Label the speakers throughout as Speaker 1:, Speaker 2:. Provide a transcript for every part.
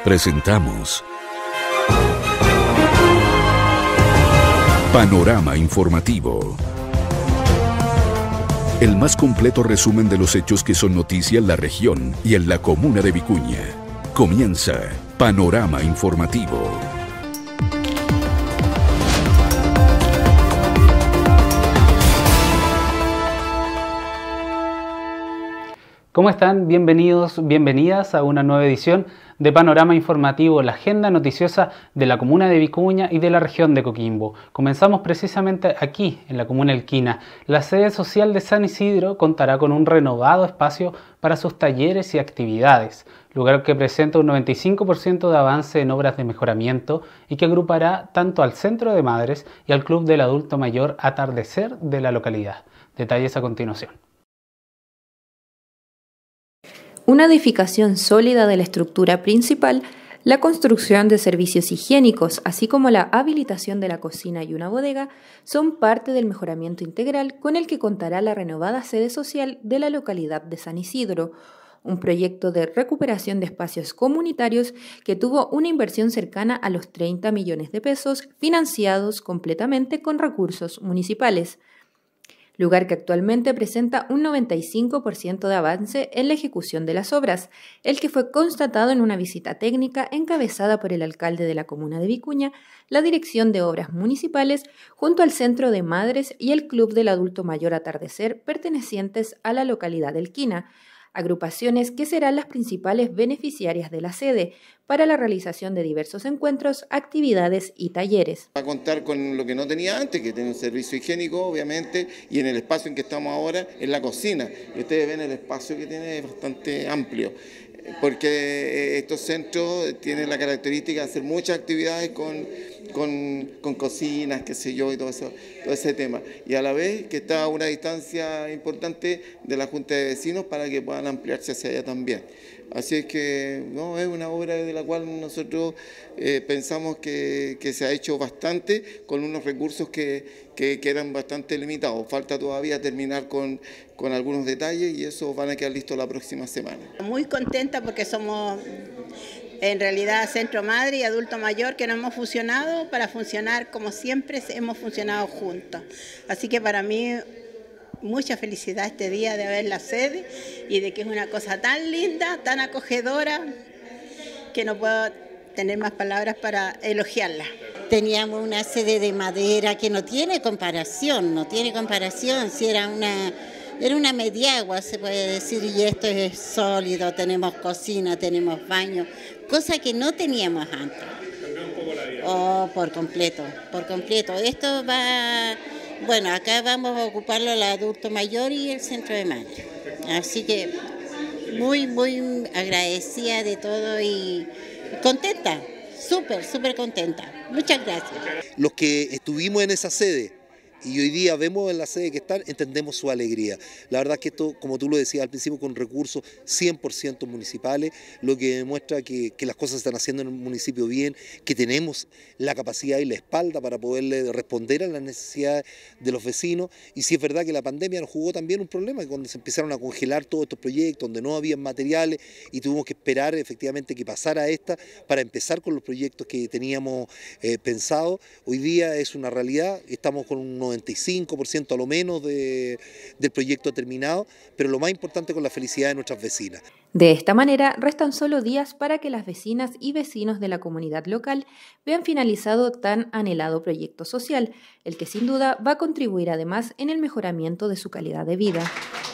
Speaker 1: Presentamos Panorama Informativo. El más completo resumen de los hechos que son noticia en la región y en la comuna de Vicuña. Comienza Panorama Informativo.
Speaker 2: ¿Cómo están? Bienvenidos, bienvenidas a una nueva edición de Panorama Informativo, la agenda noticiosa de la comuna de Vicuña y de la región de Coquimbo. Comenzamos precisamente aquí, en la comuna Elquina. La sede social de San Isidro contará con un renovado espacio para sus talleres y actividades, lugar que presenta un 95% de avance en obras de mejoramiento y que agrupará tanto al Centro de Madres y al Club del Adulto Mayor Atardecer de la localidad. Detalles a continuación.
Speaker 3: Una edificación sólida de la estructura principal, la construcción de servicios higiénicos, así como la habilitación de la cocina y una bodega, son parte del mejoramiento integral con el que contará la renovada sede social de la localidad de San Isidro, un proyecto de recuperación de espacios comunitarios que tuvo una inversión cercana a los 30 millones de pesos, financiados completamente con recursos municipales. Lugar que actualmente presenta un 95% de avance en la ejecución de las obras, el que fue constatado en una visita técnica encabezada por el alcalde de la comuna de Vicuña, la Dirección de Obras Municipales, junto al Centro de Madres y el Club del Adulto Mayor Atardecer pertenecientes a la localidad de Elquina, agrupaciones que serán las principales beneficiarias de la sede para la realización de diversos encuentros, actividades y talleres.
Speaker 4: Va a contar con lo que no tenía antes, que tiene un servicio higiénico, obviamente, y en el espacio en que estamos ahora, en la cocina. Y ustedes ven el espacio que tiene, es bastante amplio, porque estos centros tienen la característica de hacer muchas actividades con cocinas, qué sé yo, y todo ese tema. Y a la vez que está a una distancia importante de la Junta de Vecinos para que puedan ampliarse hacia allá también. Así es que no, es una obra de la cual nosotros pensamos que se ha hecho bastante con unos recursos que eran bastante limitados. Falta todavía terminar con algunos detalles y eso van a quedar listos la próxima semana.
Speaker 5: Muy contenta porque somos en realidad Centro Madre y Adulto Mayor que no hemos fusionado para funcionar como siempre hemos funcionado juntos. Así que para mí mucha felicidad este día de ver la sede y de que es una cosa tan linda, tan acogedora, que no puedo tener más palabras para elogiarla.
Speaker 6: Teníamos una sede de madera que no tiene comparación, si era una mediagua, se puede decir, y esto es sólido, tenemos cocina, tenemos baño, cosa que no teníamos antes. Oh, por completo. Esto va, bueno, acá vamos a ocuparlo el adulto mayor y el centro de madre. Así que muy agradecida de todo y contenta, súper contenta. Muchas gracias.
Speaker 7: Los que estuvimos en esa sede y hoy día vemos en la sede que están, entendemos su alegría. La verdad es que esto, como tú lo decías al principio, con recursos 100% municipales, lo que demuestra que las cosas se están haciendo en el municipio bien, que tenemos la capacidad y la espalda para poderle responder a las necesidades de los vecinos. Y sí es verdad que la pandemia nos jugó también un problema, cuando se empezaron a congelar todos estos proyectos, donde no había materiales y tuvimos que esperar efectivamente que pasara esta para empezar con los proyectos que teníamos pensados. Hoy día es una realidad, estamos con un 95% a lo menos del proyecto terminado, pero lo más importante con la felicidad de nuestras vecinas.
Speaker 3: De esta manera, restan solo días para que las vecinas y vecinos de la comunidad local vean finalizado tan anhelado proyecto social, el que sin duda va a contribuir además en el mejoramiento de su calidad de vida.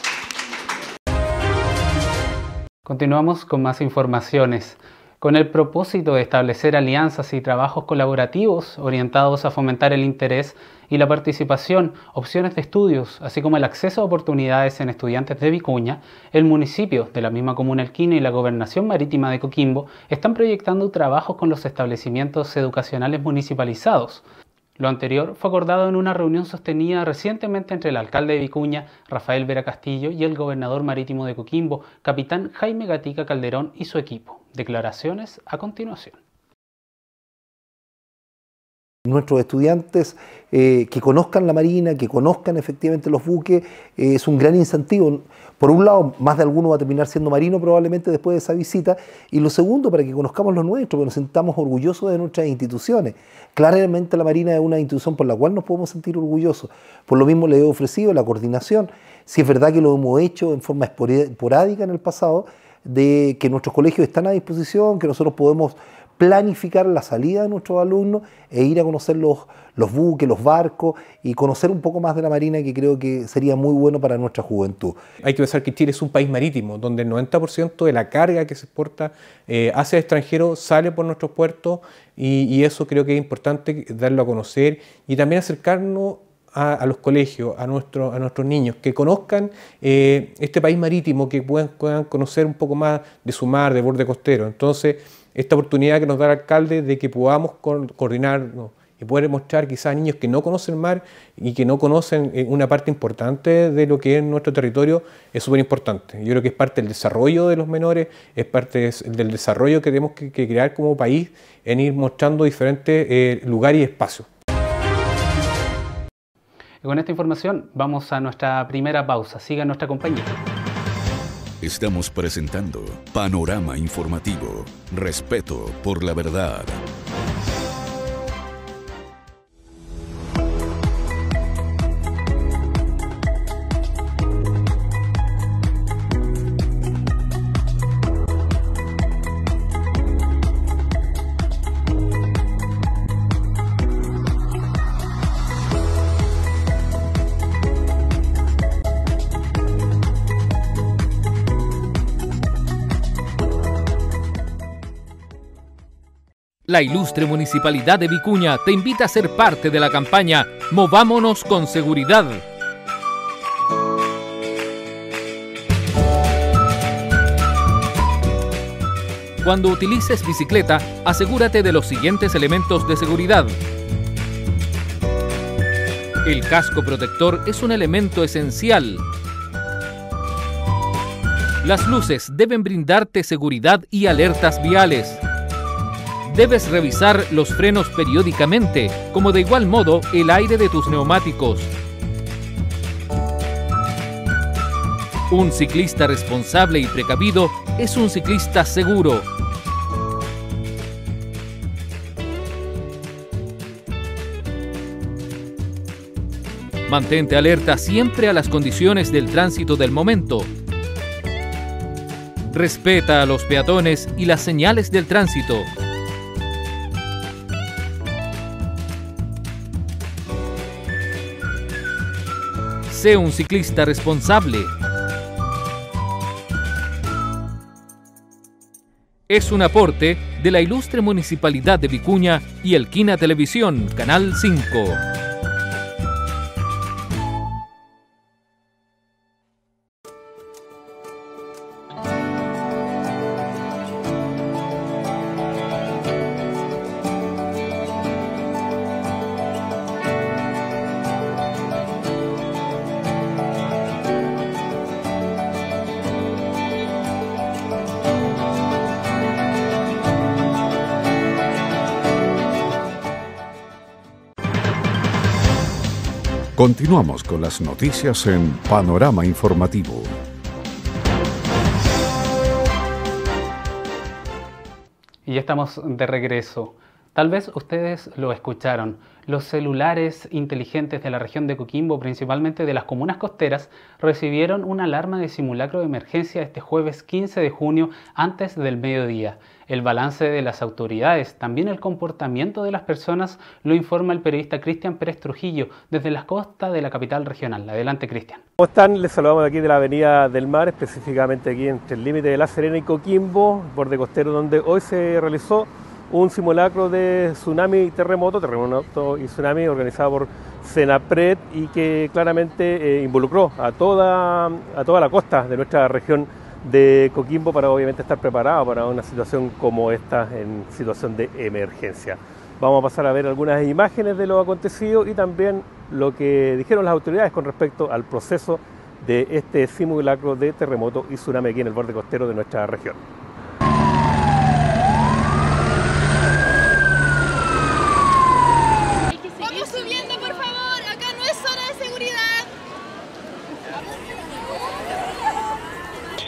Speaker 2: Continuamos con más informaciones. Con el propósito de establecer alianzas y trabajos colaborativos orientados a fomentar el interés y la participación, opciones de estudios, así como el acceso a oportunidades en estudiantes de Vicuña, el municipio de la misma comuna Elquina y la Gobernación Marítima de Coquimbo están proyectando trabajos con los establecimientos educacionales municipalizados. Lo anterior fue acordado en una reunión sostenida recientemente entre el alcalde de Vicuña, Rafael Vera Castillo, y el gobernador marítimo de Coquimbo, capitán Jaime Gatica Calderón, y su equipo. Declaraciones a continuación.
Speaker 7: Nuestros estudiantes que conozcan la Marina, que conozcan efectivamente los buques, es un gran incentivo. Por un lado, más de alguno va a terminar siendo marino probablemente después de esa visita, y lo segundo, para que conozcamos lo nuestro, que nos sintamos orgullosos de nuestras instituciones. Claramente la Marina es una institución por la cual nos podemos sentir orgullosos. Por lo mismo le he ofrecido la coordinación. Si es verdad que lo hemos hecho en forma esporádica en el pasado, de que nuestros colegios están a disposición, que nosotros podemos planificar la salida de nuestros alumnos e ir a conocer los buques, los barcos y conocer un poco más de la Marina, que creo que sería muy bueno para nuestra juventud.
Speaker 8: Hay que pensar que Chile es un país marítimo, donde el 90% de la carga que se exporta hacia el extranjero sale por nuestros puertos, y eso creo que es importante darlo a conocer y también acercarnos a los colegios, a nuestros niños, que conozcan este país marítimo, que puedan conocer un poco más de su mar, de borde costero. Entonces, esta oportunidad que nos da el alcalde de que podamos coordinarnos y poder mostrar quizás a niños que no conocen el mar y que no conocen una parte importante de lo que es nuestro territorio, es súper importante. Yo creo que es parte del desarrollo de los menores, es parte del desarrollo que tenemos que crear como país, en ir mostrando diferentes lugares y espacios.
Speaker 2: Y con esta información vamos a nuestra primera pausa. Siga nuestra compañía.
Speaker 1: Estamos presentando Panorama Informativo. Respeto por la verdad.
Speaker 9: La ilustre Municipalidad de Vicuña te invita a ser parte de la campaña Movámonos con Seguridad. Cuando utilices bicicleta, asegúrate de los siguientes elementos de seguridad. El casco protector es un elemento esencial. Las luces deben brindarte seguridad y alertas viales. Debes revisar los frenos periódicamente, como de igual modo el aire de tus neumáticos. Un ciclista responsable y precavido es un ciclista seguro. Mantente alerta siempre a las condiciones del tránsito del momento. Respeta a los peatones y las señales del tránsito. Sé un ciclista responsable. Es un aporte de la ilustre Municipalidad de Vicuña y Elquina Televisión, Canal 5.
Speaker 1: Continuamos con las noticias en Panorama Informativo.
Speaker 2: Y ya estamos de regreso. Tal vez ustedes lo escucharon. Los celulares inteligentes de la región de Coquimbo, principalmente de las comunas costeras, recibieron una alarma de simulacro de emergencia este jueves 15 de junio antes del mediodía. El balance de las autoridades, también el comportamiento de las personas, lo informa el periodista Cristian Pérez Trujillo desde las costas de la capital regional. Adelante, Cristian.
Speaker 10: ¿Cómo están? Les saludamos aquí de la Avenida del Mar, específicamente aquí entre el límite de La Serena y Coquimbo, borde costero, donde hoy se realizó un simulacro de tsunami y terremoto y tsunami organizado por Senapred, y que claramente involucró a toda la costa de nuestra región de Coquimbo, para obviamente estar preparado para una situación como esta, en situación de emergencia. Vamos a pasar a ver algunas imágenes de lo acontecido y también lo que dijeron las autoridades con respecto al proceso de este simulacro de terremoto y tsunami aquí en el borde costero de nuestra región.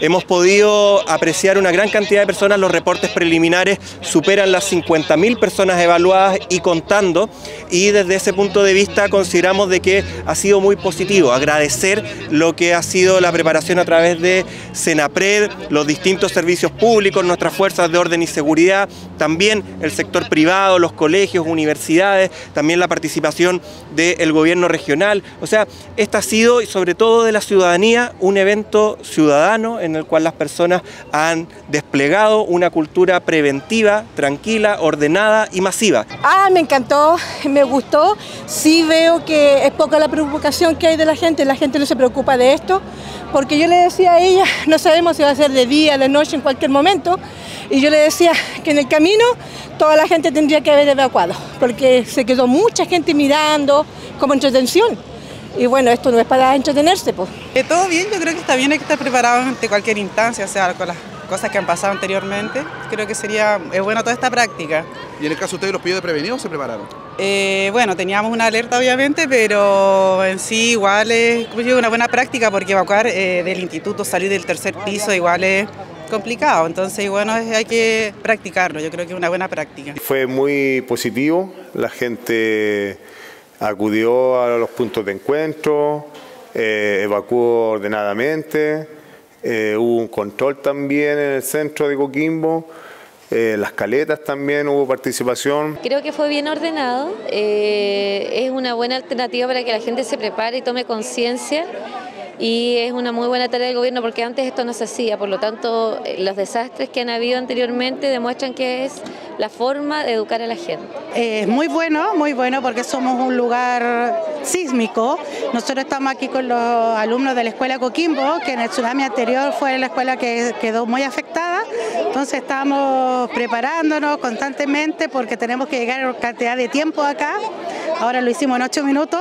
Speaker 11: hemos podido apreciar una gran cantidad de personas. Los reportes preliminares superan las 50.000 personas evaluadas y contando, y desde ese punto de vista consideramos de que ha sido muy positivo. Agradecer lo que ha sido la preparación a través de Senapred, los distintos servicios públicos, nuestras fuerzas de orden y seguridad, también el sector privado, los colegios, universidades, también la participación del gobierno regional. O sea, este ha sido, y sobre todo de la ciudadanía, un evento ciudadano en el cual las personas han desplegado una cultura preventiva, tranquila, ordenada y masiva.
Speaker 12: Me encantó, me gustó. Sí veo que es poca la preocupación que hay de la gente no se preocupa de esto, porque yo le decía a ella, no sabemos si va a ser de día, de noche, en cualquier momento, y yo le decía que en el camino toda la gente tendría que haber evacuado, porque se quedó mucha gente mirando como entretención. Y bueno, esto no es para entretenerse, pues.
Speaker 13: Todo bien, yo creo que está bien, hay que estar preparado ante cualquier instancia, o sea, con las cosas que han pasado anteriormente. Creo que es bueno toda esta práctica.
Speaker 14: ¿Y en el caso de ustedes los pidió de prevenido o se prepararon?
Speaker 13: Bueno, teníamos una alerta obviamente, pero en sí igual es una buena práctica, porque evacuar del instituto, salir del tercer piso igual es complicado, entonces bueno, hay que practicarlo, yo creo que es una buena práctica.
Speaker 15: Fue muy positivo, la gente acudió a los puntos de encuentro, evacuó ordenadamente, hubo un control también en el centro de Coquimbo, las caletas también hubo participación.
Speaker 16: Creo que fue bien ordenado, es una buena alternativa para que la gente se prepare y tome conciencia. Y es una muy buena tarea del gobierno, porque antes esto no se hacía, por lo tanto los desastres que han habido anteriormente demuestran que es la forma de educar a la gente.
Speaker 17: Muy bueno porque somos un lugar sísmico. Nosotros estamos aquí con los alumnos de la escuela Coquimbo, que en el tsunami anterior fue la escuela que quedó muy afectada, entonces estamos preparándonos constantemente porque tenemos que llegar a cantidad de tiempo acá, ahora lo hicimos en 8 minutos.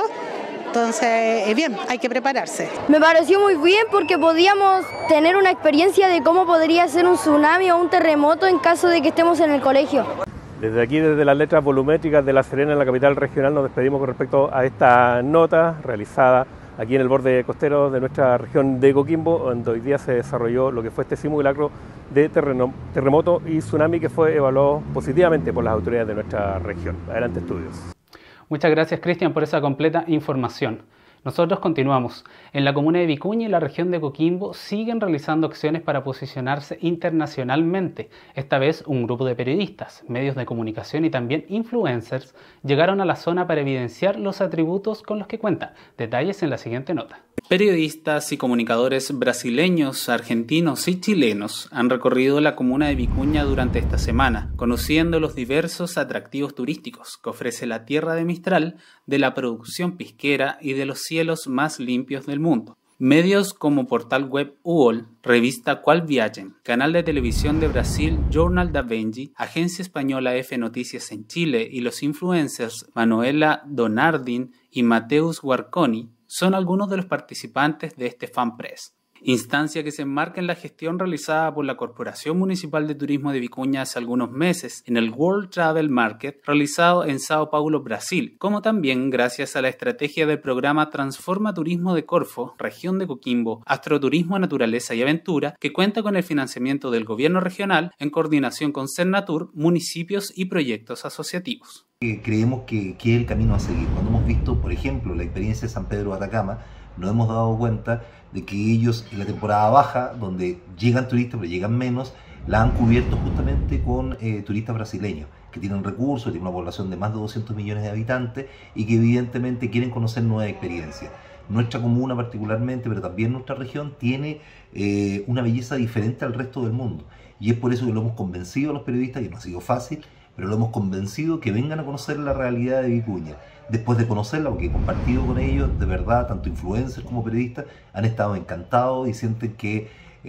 Speaker 17: Entonces, bien, hay que prepararse.
Speaker 18: Me pareció muy bien porque podíamos tener una experiencia de cómo podría ser un tsunami o un terremoto en caso de que estemos en el colegio.
Speaker 10: Desde aquí, desde las letras volumétricas de La Serena, en la capital regional, nos despedimos con respecto a esta nota realizada aquí en el borde costero de nuestra región de Coquimbo, donde hoy día se desarrolló lo que fue este simulacro de terremoto y tsunami, que fue evaluado positivamente por las autoridades de nuestra región. Adelante, estudios.
Speaker 2: Muchas gracias, Cristian, por esa completa información. Nosotros continuamos. En la comuna de Vicuña y la región de Coquimbo siguen realizando acciones para posicionarse internacionalmente. Esta vez un grupo de periodistas, medios de comunicación y también influencers llegaron a la zona para evidenciar los atributos con los que cuentan. Detalles en la siguiente nota. Periodistas y comunicadores brasileños, argentinos y chilenos han recorrido la comuna de Vicuña durante esta semana, conociendo los diversos atractivos turísticos que ofrece la tierra de Mistral, de la producción pisquera y de los cielos más limpios del mundo. Medios como portal web UOL, revista Qual Viagem, canal de televisión de Brasil Jornal da Vengi, agencia española F Noticias en Chile y los influencers Manuela Donardin y Mateus Guarconi son algunos de los participantes de este FanPress, instancia que se enmarca en la gestión realizada por la Corporación Municipal de Turismo de Vicuña hace algunos meses en el World Travel Market realizado en Sao Paulo, Brasil, como también gracias a la estrategia del programa Transforma Turismo de Corfo, región de Coquimbo, Astroturismo, Naturaleza y Aventura, que cuenta con el financiamiento del gobierno regional en coordinación con Cernatur, municipios y proyectos asociativos.
Speaker 19: Creemos que es el camino a seguir. Cuando hemos visto, por ejemplo, la experiencia de San Pedro de Atacama, nos hemos dado cuenta de que ellos en la temporada baja, donde llegan turistas pero llegan menos, la han cubierto justamente con turistas brasileños que tienen recursos, tienen una población de más de 200 millones de habitantes y que evidentemente quieren conocer nuevas experiencias. Nuestra comuna particularmente, pero también nuestra región, tiene una belleza diferente al resto del mundo, y es por eso que lo hemos convencido a los periodistas, que no ha sido fácil, pero lo hemos convencido que vengan a conocer la realidad de Vicuña. Después de conocerla, porque he compartido con ellos, de verdad, tanto influencers como periodistas, han estado encantados y sienten que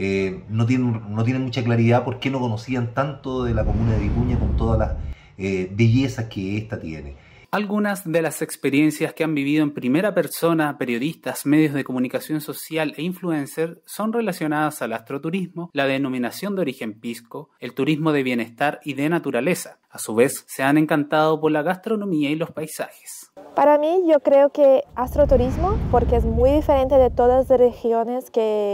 Speaker 19: no tienen mucha claridad por qué no conocían tanto de la comuna de Vicuña con todas las bellezas que ésta tiene.
Speaker 2: Algunas de las experiencias que han vivido en primera persona periodistas, medios de comunicación social e influencers son relacionadas al astroturismo, la denominación de origen pisco, el turismo de bienestar y de naturaleza. A su vez, se han encantado por la gastronomía y los paisajes.
Speaker 20: Para mí, yo creo que astroturismo, porque es muy diferente de todas las regiones que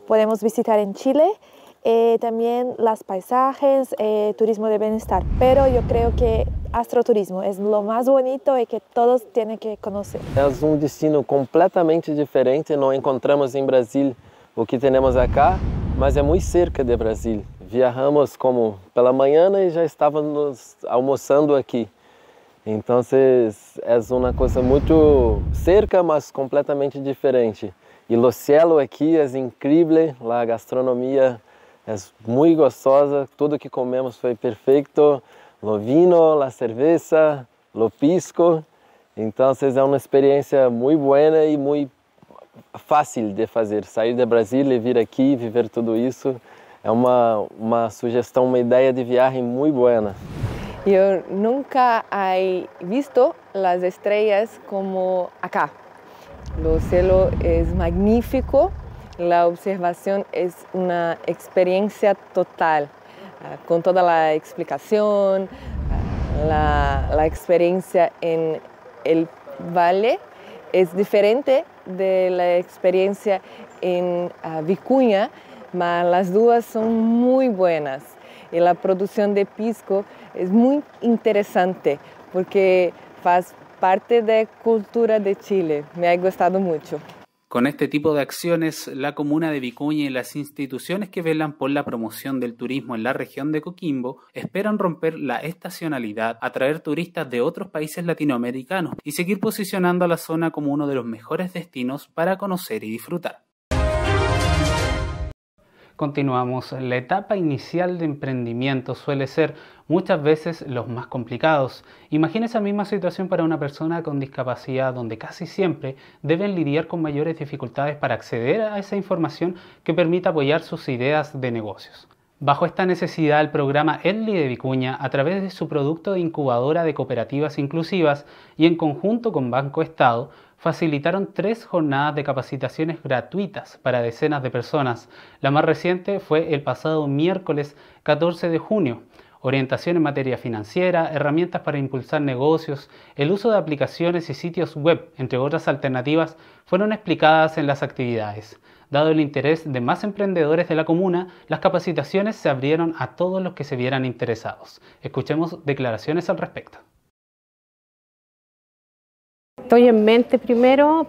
Speaker 20: podemos visitar en Chile. También los paisajes, turismo de bienestar, pero yo creo que astroturismo es lo más bonito y que todos tienen que conocer.
Speaker 21: Es un destino completamente diferente, no encontramos en Brasil o que tenemos acá, mas é muito cerca de Brasil. Viajamos como pela manhã e já estávamos almoçando aqui. Então é uma coisa muito cerca, mas completamente diferente. E o céu aqui é incrível, a gastronomia é muito gostosa, tudo que comemos foi perfeito, o vinho, a cerveja, o pisco. Então é uma experiência muito boa e muito fácil de fazer. Sair de Brasil e vir aqui, viver tudo isso, é uma sugestão, uma ideia de viagem muito boa.
Speaker 22: Yo nunca he visto las estrellas como acá. El cielo es magnífico, la observación es una experiencia total, con toda la explicación, la experiencia en el valle es diferente de la experiencia en Vicuña, pero las dos son muy buenas. Y la producción de pisco es muy interesante porque faz parte de la cultura de Chile. Me ha gustado mucho.
Speaker 2: Con este tipo de acciones, la comuna de Vicuña y las instituciones que velan por la promoción del turismo en la región de Coquimbo esperan romper la estacionalidad, atraer turistas de otros países latinoamericanos y seguir posicionando a la zona como uno de los mejores destinos para conocer y disfrutar. Continuamos. La etapa inicial de emprendimiento suele ser muchas veces los más complicados. Imagina esa misma situación para una persona con discapacidad donde casi siempre deben lidiar con mayores dificultades para acceder a esa información que permita apoyar sus ideas de negocios. Bajo esta necesidad, el programa EDLI de Vicuña, a través de su producto de incubadora de cooperativas inclusivas y en conjunto con Banco Estado, facilitaron 3 jornadas de capacitaciones gratuitas para decenas de personas. La más reciente fue el pasado miércoles 14 de junio. Orientación en materia financiera, herramientas para impulsar negocios, el uso de aplicaciones y sitios web, entre otras alternativas, fueron explicadas en las actividades. Dado el interés de más emprendedores de la comuna, las capacitaciones se abrieron a todos los que se vieran interesados. Escuchemos declaraciones al respecto.
Speaker 23: Estoy en mente primero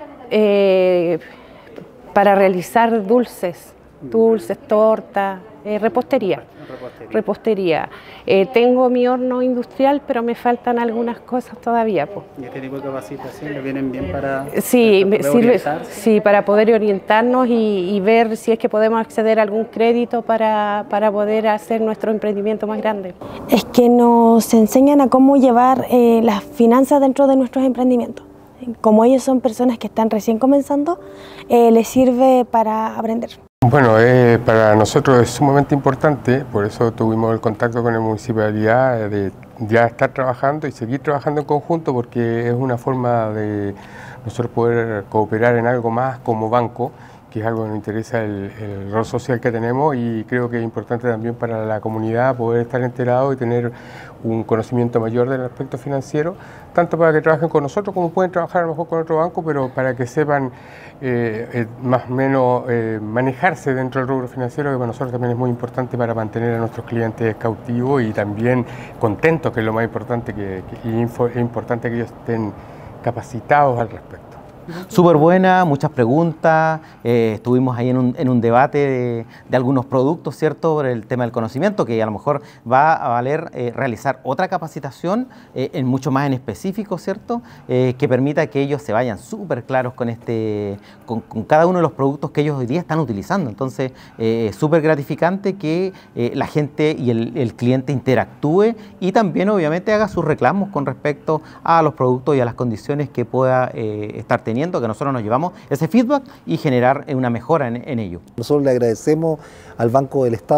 Speaker 23: para realizar dulces, tortas, repostería. Tengo mi horno industrial, pero me faltan algunas cosas todavía.
Speaker 2: ¿Y este tipo de capacitación le vienen bien para
Speaker 23: para poder orientarnos y ver si es que podemos acceder a algún crédito para poder hacer nuestro emprendimiento más grande?
Speaker 24: Es que nos enseñan a cómo llevar las finanzas dentro de nuestros emprendimientos. Como ellos son personas que están recién comenzando, les sirve para aprender.
Speaker 25: Bueno, para nosotros es sumamente importante, por eso tuvimos el contacto con la municipalidad de ya estar trabajando y seguir trabajando en conjunto, porque es una forma de nosotros poder cooperar en algo más como banco, que es algo que nos interesa el rol social que tenemos, y creo que es importante también para la comunidad poder estar enterado y tener un conocimiento mayor del aspecto financiero, tanto para que trabajen con nosotros como pueden trabajar a lo mejor con otro banco, pero para que sepan más o menos manejarse dentro del rubro financiero, que para nosotros también es muy importante para mantener a nuestros clientes cautivos y también contentos, que es lo más importante, y es importante que ellos estén capacitados al respecto.
Speaker 26: Súper buena, muchas preguntas, estuvimos ahí en un debate de algunos productos, ¿cierto?, por el tema del conocimiento, que a lo mejor va a valer realizar otra capacitación mucho más en específico, ¿cierto?, que permita que ellos se vayan súper claros con cada uno de los productos que ellos hoy día están utilizando. Entonces, súper gratificante que la gente y el cliente interactúe y también obviamente haga sus reclamos con respecto a los productos y a las condiciones que pueda estar teniendo, que nosotros nos llevamos ese feedback y generar una mejora en ello.
Speaker 27: Nosotros le agradecemos al Banco del Estado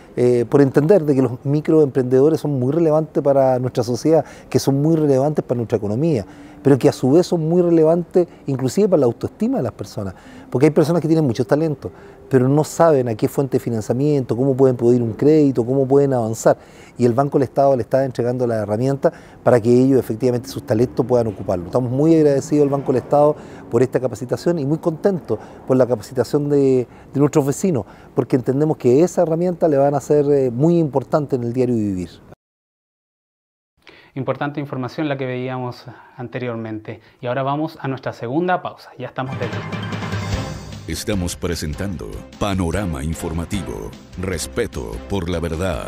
Speaker 3: por entender de que los microemprendedores son muy relevantes para nuestra sociedad, que son muy relevantes para nuestra economía, pero que a su vez son muy relevantes inclusive para la autoestima de las personas, porque hay personas que tienen muchos talentos, pero no saben a qué fuente de financiamiento, cómo pueden pedir un crédito, cómo pueden avanzar, y el Banco del Estado le está entregando las herramientas para que ellos efectivamente sus talentos puedan ocuparlo. Estamos muy agradecidos al Banco del Estado por esta capacitación y muy contentos por la capacitación de nuestros vecinos, porque entendemos que esa herramienta le van a ser muy importante en el diario vivir.
Speaker 2: Importante información la que veíamos anteriormente. Y ahora vamos a nuestra segunda pausa. Ya estamos de vuelta.
Speaker 1: Estamos presentando Panorama Informativo. Respeto por la verdad.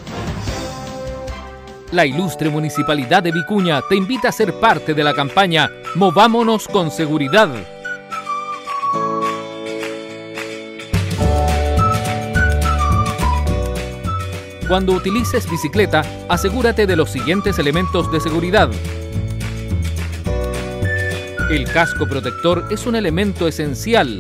Speaker 9: La ilustre Municipalidad de Vicuña te invita a ser parte de la campaña Movámonos con Seguridad. Cuando utilices bicicleta, asegúrate de los siguientes elementos de seguridad. El casco protector es un elemento esencial.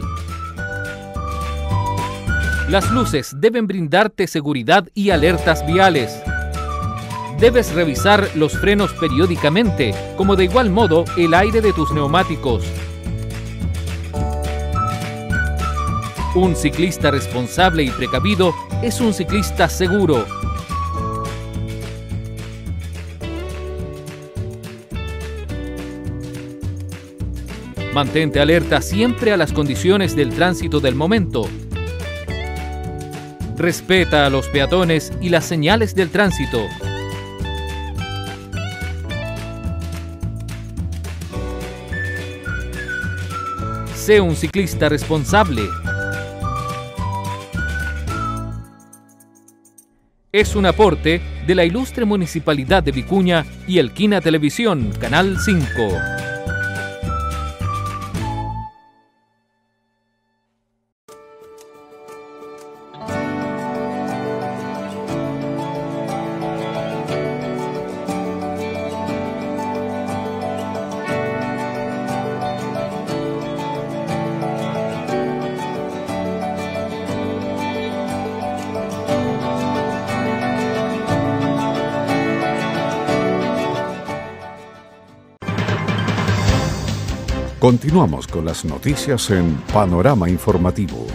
Speaker 9: Las luces deben brindarte seguridad y alertas viales. Debes revisar los frenos periódicamente, como de igual modo el aire de tus neumáticos. Un ciclista responsable y precavido es un ciclista seguro. Mantente alerta siempre a las condiciones del tránsito del momento. Respeta a los peatones y las señales del tránsito. Sé un ciclista responsable. Es un aporte de la ilustre Municipalidad de Vicuña y Elquina Televisión, Canal 5.
Speaker 1: Continuamos con las noticias en Panorama Informativo.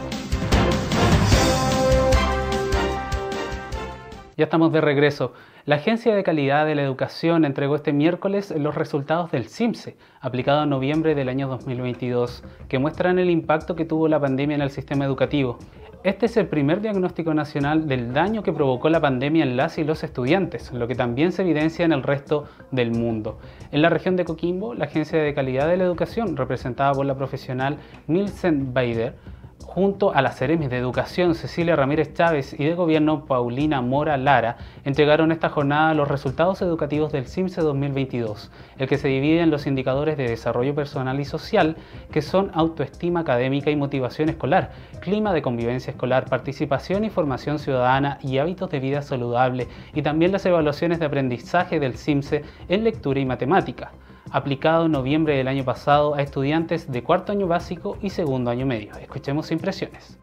Speaker 2: Ya estamos de regreso. La Agencia de Calidad de la Educación entregó este miércoles los resultados del CIMSE, aplicado en noviembre del año 2022, que muestran el impacto que tuvo la pandemia en el sistema educativo. Este es el primer diagnóstico nacional del daño que provocó la pandemia en las y los estudiantes, lo que también se evidencia en el resto del mundo. En la región de Coquimbo, la Agencia de Calidad de la Educación, representada por la profesional Milsen Baider, junto a las Seremis de Educación Cecilia Ramírez Chávez y de Gobierno Paulina Mora Lara, entregaron esta jornada los resultados educativos del CIMSE 2022, el que se divide en los indicadores de desarrollo personal y social, que son autoestima académica y motivación escolar, clima de convivencia escolar, participación y formación ciudadana y hábitos de vida saludable, y también las evaluaciones de aprendizaje del CIMSE en lectura y matemática, aplicado en noviembre del año pasado a estudiantes de cuarto año básico y segundo año medio. Escuchemos impresiones.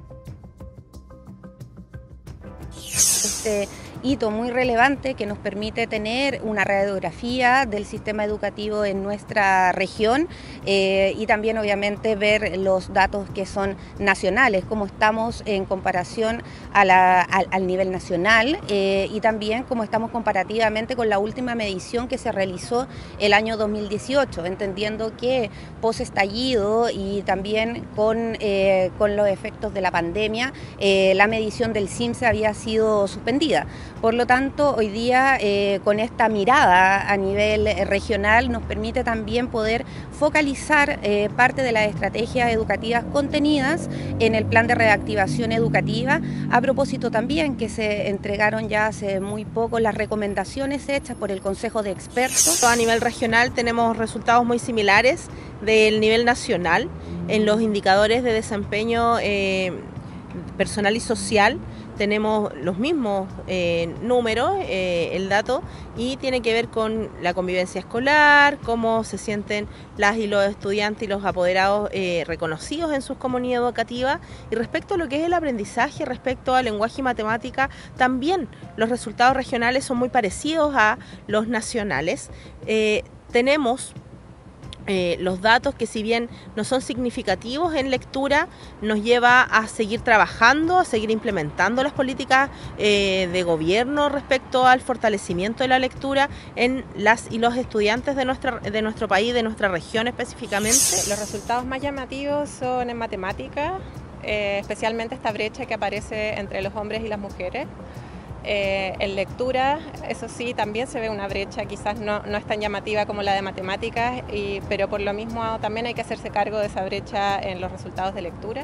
Speaker 4: Este hito muy relevante que nos permite tener una radiografía del sistema educativo en nuestra región y también obviamente ver los datos que son nacionales, cómo estamos en comparación al nivel nacional y también cómo estamos comparativamente con la última medición que se realizó el año 2018, entendiendo que post-estallido y también con los efectos de la pandemia, la medición del CIMSE había sido suspendida. Por lo tanto, hoy día con esta mirada a nivel regional nos permite también poder focalizar parte de las estrategias educativas contenidas en el plan de reactivación educativa, a propósito también que se entregaron ya hace muy poco las recomendaciones hechas por el Consejo de Expertos.
Speaker 5: A nivel regional tenemos resultados muy similares del nivel nacional en los indicadores de desempeño personal y social. tenemos los mismos números, el dato, y tiene que ver con la convivencia escolar, cómo se sienten las y los estudiantes y los apoderados reconocidos en sus comunidades educativas, y respecto a lo que es el aprendizaje, respecto al lenguaje y matemática, también los resultados regionales son muy parecidos a los nacionales. Tenemos los datos que, si bien no son significativos en lectura, nos lleva a seguir trabajando, a seguir implementando las políticas de gobierno respecto al fortalecimiento de la lectura en las y los estudiantes de nuestro país, de nuestra región específicamente.
Speaker 6: Los resultados más llamativos son en matemáticas, especialmente esta brecha que aparece entre los hombres y las mujeres. En lectura, eso sí, también se ve una brecha, quizás no es tan llamativa como la de matemáticas, pero por lo mismo también hay que hacerse cargo de esa brecha en los resultados de lectura.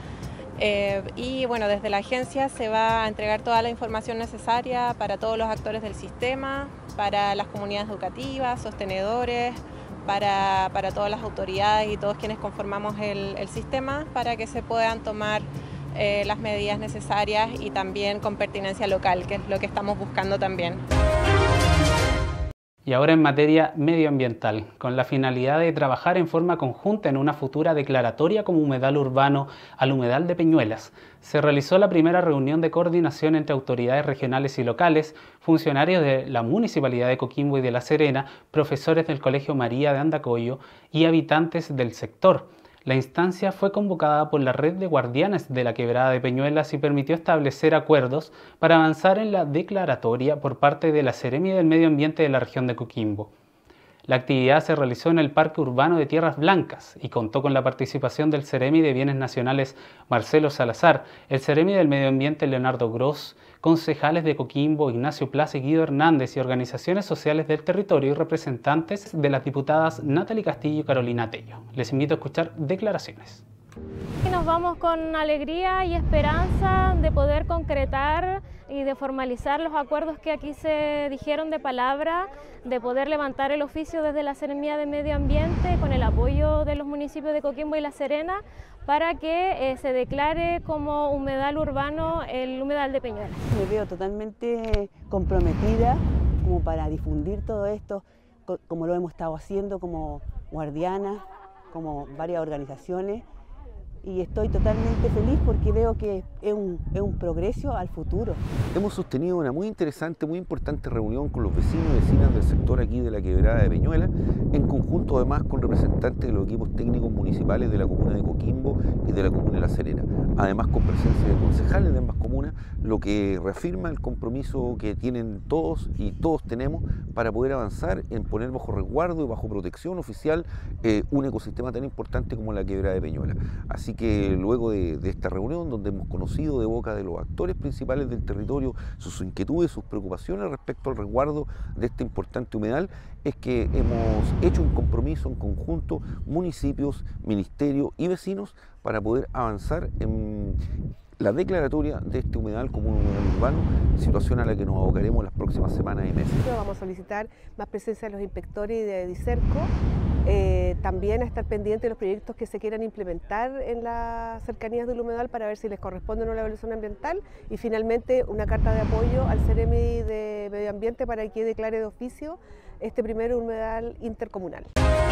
Speaker 6: Y bueno, desde la agencia se va a entregar toda la información necesaria para todos los actores del sistema, para las comunidades educativas, sostenedores, para todas las autoridades y todos quienes conformamos el sistema, para que se puedan tomar las medidas necesarias y también con pertinencia local, que es lo que estamos buscando también.
Speaker 2: Y ahora en materia medioambiental, con la finalidad de trabajar en forma conjunta en una futura declaratoria como humedal urbano al humedal de Peñuelas, se realizó la primera reunión de coordinación entre autoridades regionales y locales, funcionarios de la Municipalidad de Coquimbo y de La Serena, profesores del Colegio María de Andacollo y habitantes del sector. La instancia fue convocada por la Red de Guardianes de la Quebrada de Peñuelas y permitió establecer acuerdos para avanzar en la declaratoria por parte de la Seremi del Medio Ambiente de la región de Coquimbo. La actividad se realizó en el Parque Urbano de Tierras Blancas y contó con la participación del Seremi de Bienes Nacionales Marcelo Salazar, el Seremi del Medio Ambiente Leonardo Gross, concejales de Coquimbo Ignacio Plaza y Guido Hernández y organizaciones sociales del territorio y representantes de las diputadas Natalie Castillo y Carolina Tello. Les invito a escuchar declaraciones.
Speaker 7: Nos vamos con alegría y esperanza de poder concretar y de formalizar los acuerdos que aquí se dijeron de palabra, de poder levantar el oficio desde la Seremía de Medio Ambiente con el apoyo de los municipios de Coquimbo y La Serena para que se declare como humedal urbano el humedal de Peñuelas.
Speaker 8: Me veo totalmente comprometida como para difundir todo esto, como lo hemos estado haciendo como guardianas, como varias organizaciones. Y estoy totalmente feliz porque veo que es un progreso al futuro.
Speaker 11: Hemos sostenido una muy interesante, muy importante reunión con los vecinos y vecinas del sector aquí de la Quebrada de Peñuelas, en conjunto además con representantes de los equipos técnicos municipales de la comuna de Coquimbo y de la comuna de La Serena, además con presencia de concejales de ambas comunas, lo que reafirma el compromiso que tienen todos y todos tenemos para poder avanzar en poner bajo resguardo y bajo protección oficial un ecosistema tan importante como la Quebrada de Peñuelas. Así que luego de esta reunión, donde hemos conocido de boca de los actores principales del territorio sus inquietudes, sus preocupaciones respecto al resguardo de este importante humedal, es que hemos hecho un compromiso en conjunto, municipios, ministerio y vecinos, para poder avanzar en la declaratoria de este humedal como un humedal urbano, situación a la que nos abocaremos las próximas semanas y meses.
Speaker 12: Vamos a solicitar más presencia de los inspectores y de Dicerco, también a estar pendientes de los proyectos que se quieran implementar en las cercanías del humedal para ver si les corresponde o no la evaluación ambiental, y finalmente una carta de apoyo al Seremi de Medio Ambiente para que declare de oficio este primer humedal intercomunal.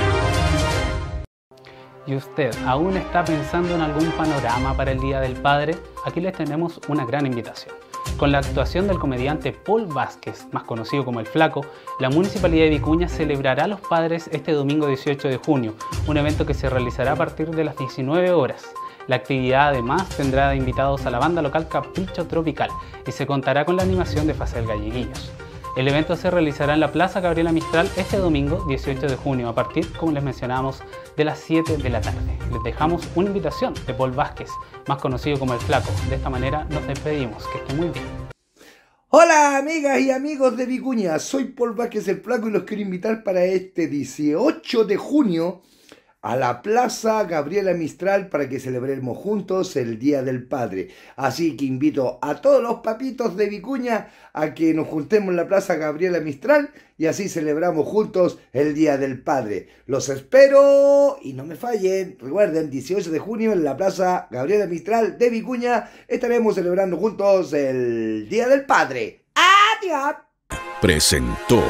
Speaker 2: ¿Y usted aún está pensando en algún panorama para el Día del Padre? Aquí les tenemos una gran invitación. Con la actuación del comediante Paul Vázquez, más conocido como El Flaco, la Municipalidad de Vicuña celebrará a los padres este domingo 18 de junio, un evento que se realizará a partir de las 19 horas. La actividad además tendrá de invitados a la banda local Capricho Tropical y se contará con la animación de Facel Galleguillos. El evento se realizará en la Plaza Gabriela Mistral este domingo 18 de junio a partir, como les mencionábamos, de las 7 de la tarde. Les dejamos una invitación de Paul Vázquez, más conocido como El Flaco. De esta manera nos despedimos. Que estén muy bien.
Speaker 14: Hola amigas y amigos de Vicuña, soy Paul Vázquez El Flaco y los quiero invitar para este 18 de junio a la Plaza Gabriela Mistral para que celebremos juntos el Día del Padre. Así que invito a todos los papitos de Vicuña a que nos juntemos en la Plaza Gabriela Mistral y así celebramos juntos el Día del Padre. Los espero y no me fallen. Recuerden, 18 de junio en la Plaza Gabriela Mistral de Vicuña estaremos celebrando juntos el Día del Padre. ¡Adiós!
Speaker 1: Presentó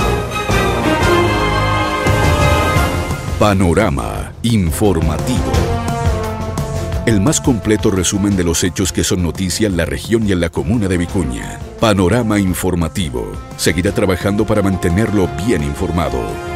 Speaker 1: Panorama Informativo. El más completo resumen de los hechos que son noticia en la región y en la comuna de Vicuña. Panorama Informativo. Seguirá trabajando para mantenerlo bien informado.